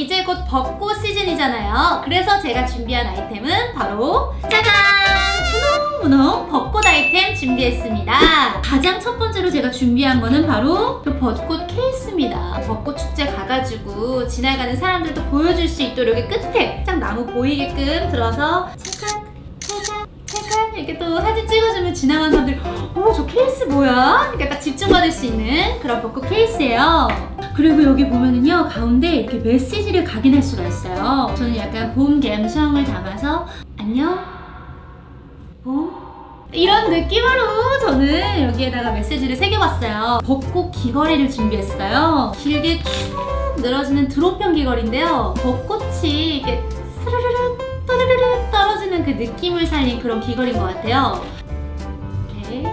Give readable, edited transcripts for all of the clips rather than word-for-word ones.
이제 곧 벚꽃 시즌이잖아요. 그래서 제가 준비한 아이템은 바로 짜잔! 분홍분홍 벚꽃 아이템 준비했습니다. 가장 첫 번째로 제가 준비한 거는 바로 이 벚꽃 케이스입니다. 벚꽃 축제 가가지고 지나가는 사람들도 보여줄 수 있도록 여기 끝에 딱 나무 보이게끔 들어서 찰칵 이렇게 또 사진 찍어주면 지나가는 사람들이 저 케이스 뭐야? 이렇게 딱 집중받을 수 있는 그런 벚꽃 케이스예요. 그리고 여기 보면은요, 가운데 이렇게 메시지를 각인할 수가 있어요. 저는 약간 봄 감성을 담아서 안녕 봄 이런 느낌으로 저는 여기에다가 메시지를 새겨봤어요. 벚꽃 귀걸이를 준비했어요. 길게 쭉 늘어지는 드롭형 귀걸이인데요, 벚꽃이 이게 스르르르 또르르르 떨어지는 그 느낌을 살린 그런 귀걸이인 것 같아요. 이렇게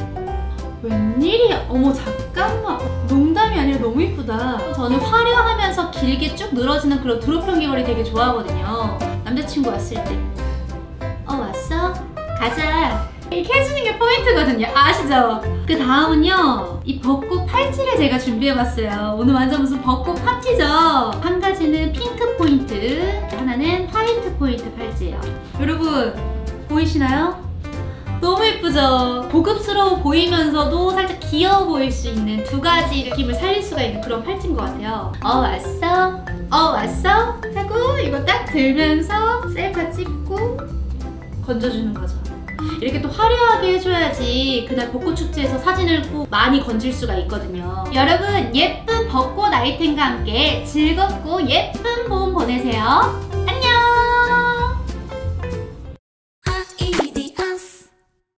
웬일이야? 어머 잠깐만, 농담이 아니라 너무 이쁘다. 저는 화려하면서 길게 쭉 늘어지는 그런 드롭형 귀걸이 되게 좋아하거든요. 남자친구 왔을 때 왔어? 가자 이렇게 해주는 게 포인트거든요. 아시죠? 그 다음은요, 이 벚꽃 팔찌를 제가 준비해봤어요. 오늘 완전 무슨 벚꽃 파티죠? 한 가지는 핑크 포인트, 하나는 화이트 포인트 팔찌예요. 여러분 보이시나요? 너무 예쁘죠? 고급스러워 보이면서도 살짝 귀여워 보일 수 있는 두 가지 느낌을 살릴 수가 있는 그런 팔찌인 것 같아요. 왔어? 왔어? 하고 이거 딱 들면서 셀카 찍고 건져주는 거죠. 이렇게 또 화려하게 해줘야지 그날 벚꽃 축제에서 사진을 꼭 많이 건질 수가 있거든요. 여러분, 예쁜 벚꽃 아이템과 함께 즐겁고 예쁜 봄 보내세요.